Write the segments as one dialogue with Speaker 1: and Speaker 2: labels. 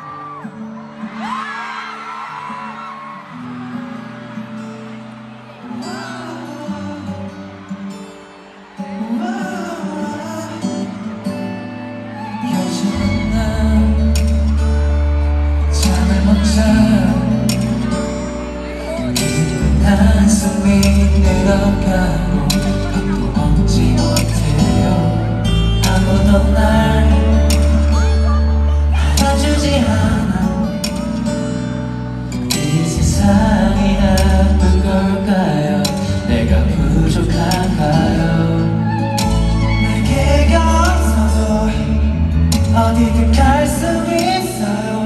Speaker 1: 한숨이 늘어가고 밥도 먹지 못해요. 아무도 날 알아주지 않아. 이 세상이 나쁜 걸까요? 내가 부족한가요? 내게 없어도 어디든 갈 수 있어요.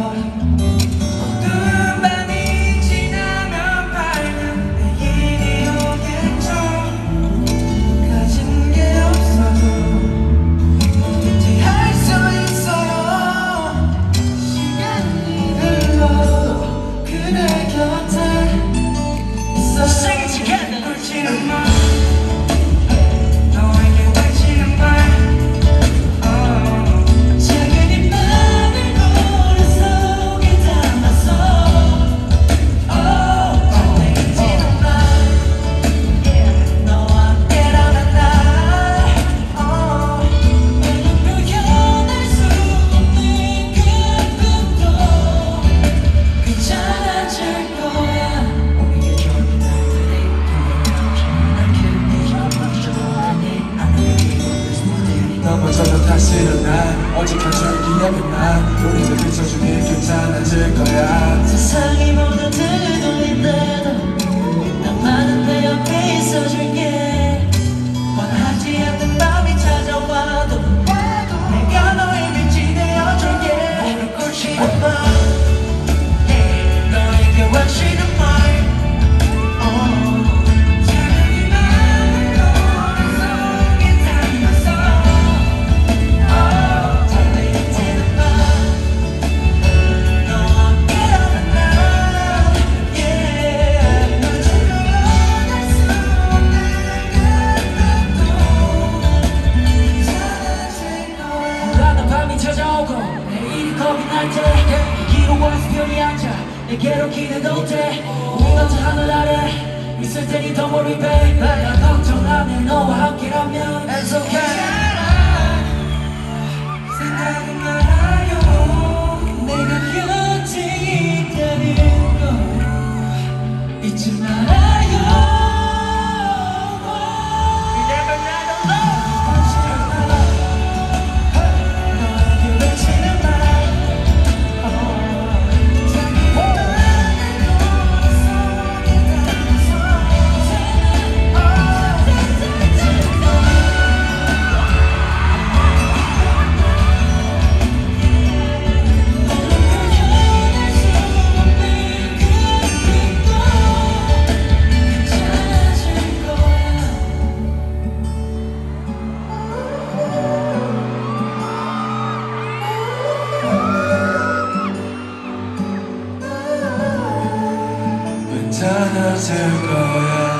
Speaker 1: 넘어져도 다시 일어나. 어제까지 기억은 나. 우리도 비춰주니 괜찮아질 거야.
Speaker 2: 세상이 모두 등을 돌린대도 나만은 내 옆에 있어줄게. 원하지 않는 맘이 찾아와도 내가 너의 빛이 되어줄게. 무릎 꿇지는 마. 너에게 원치는 말. 겁이 날 때 기로 와서 편히 앉아 내게로 기대도 돼. 우리 같은 하늘 아래 있을 테니 don't worry babe. 난 걱정 안 해. 너와 함께라면 It's okay. 생각은 말아요. 내가 곁에 있다는 걸 잊지 말아요.
Speaker 1: 괜찮아질 거야.